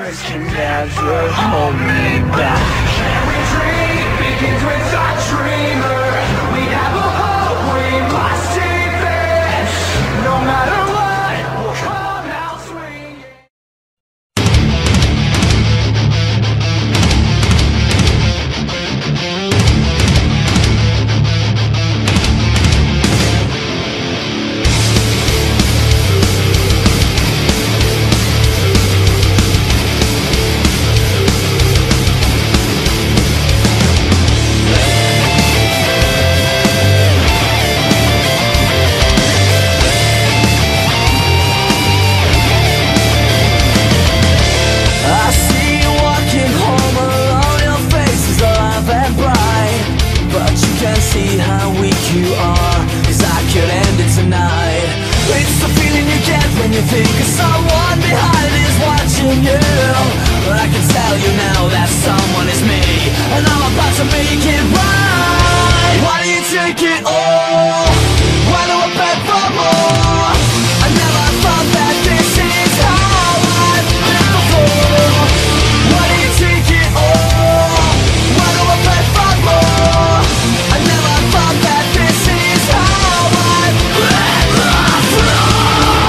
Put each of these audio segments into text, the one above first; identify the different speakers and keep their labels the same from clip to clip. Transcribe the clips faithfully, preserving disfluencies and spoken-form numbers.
Speaker 1: words can never hold me back.
Speaker 2: Every dream begins with a dreamer. We have a hope, we must defend. No matter what, we'll come out swinging.
Speaker 1: See how weak you are, 'cause I could end it tonight. It's the feeling you get when you think someone behind is watching you. But I can tell you now that someone is me, and I'm about to make it right. Why do you take it all? Why do I beg for more? I never thought that this is how I've been before. Why do you take it all? Why do I beg for more? I never thought that this is how I've been before.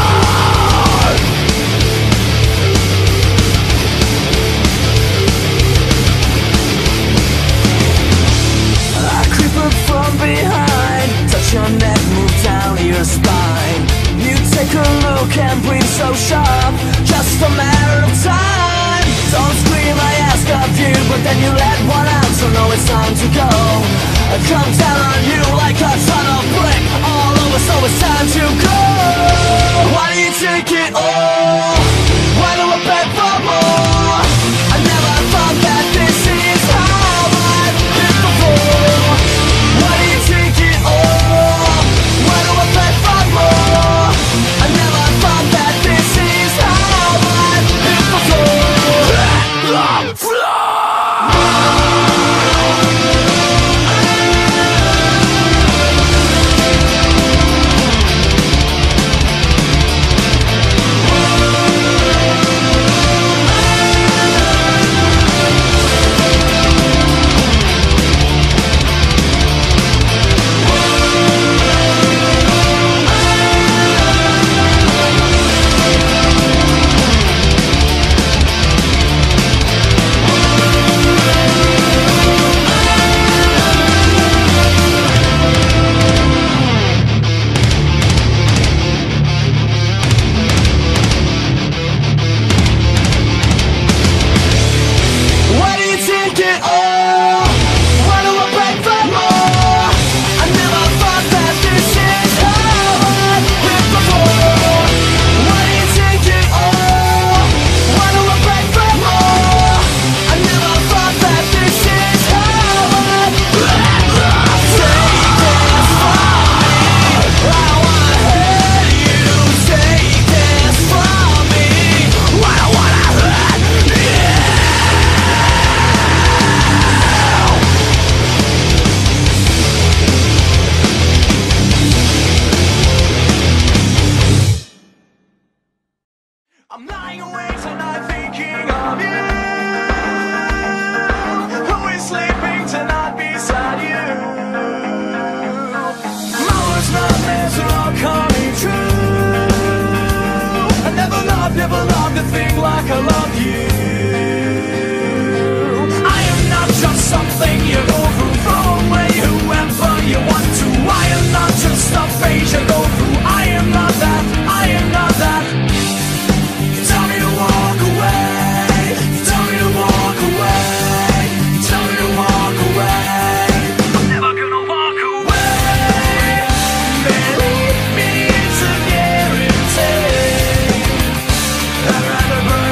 Speaker 1: I creep up from behind, touch your neck, move down to your spine. You take a look and breathe so sharp, just a matter of time. Don't scream, I ask of you, but then you let one out, so know it's time to go. I come down on you like a ton of brick, all over, so it's time to go. Why do you take it all? Why do I beg for more? I never thought that this is how I've been before. Why do you take it all? Why do I beg for more? I never thought that this is how I've been before. I'm lying awake tonight thinking of you. Who is sleeping tonight beside you? My worst nightmares are all coming true. I never loved, never loved a thing like I love you. I am not just something you go through, throw away whoever you want to. I am not just a phase you go through. I am not that, I am not that. Tell me to walk away. Tell me to walk away. Tell me to walk away. I'm never gonna walk away. Believe me, it's a guarantee. I'd rather burn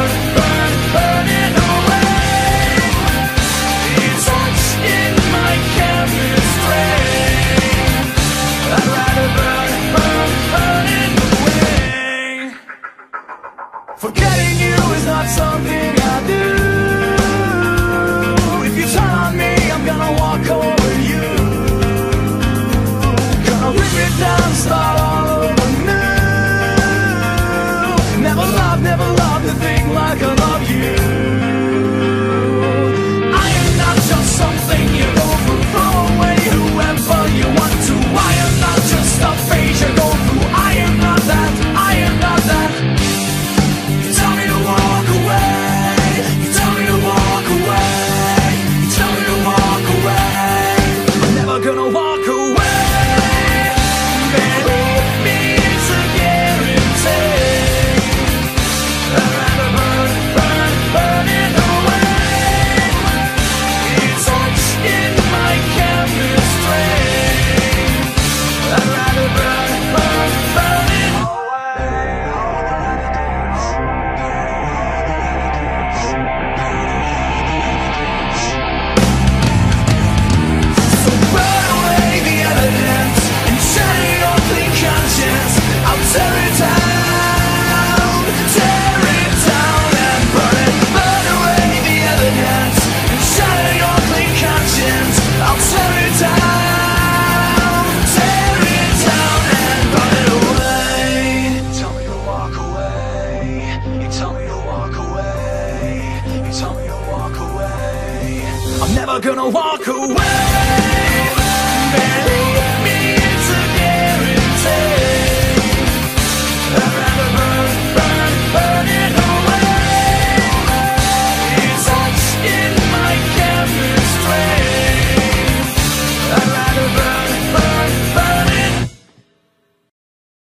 Speaker 1: walk away, barely